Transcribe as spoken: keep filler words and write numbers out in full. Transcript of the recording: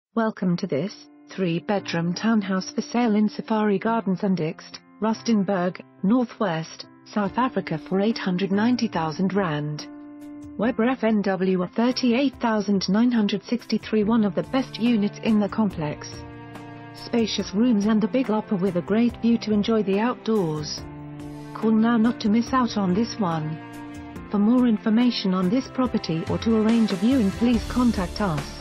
Welcome to this three-bedroom townhouse for sale in Safari Gardens and Ixte, Rustenburg, Northwest, South Africa for eight hundred ninety thousand rand. Weber F N W at thirty-eight thousand nine hundred sixty-three, one of the best units in the complex. Spacious rooms and a big lapa with a great view to enjoy the outdoors. Call now not to miss out on this one. For more information on this property or to arrange a viewing, please contact us.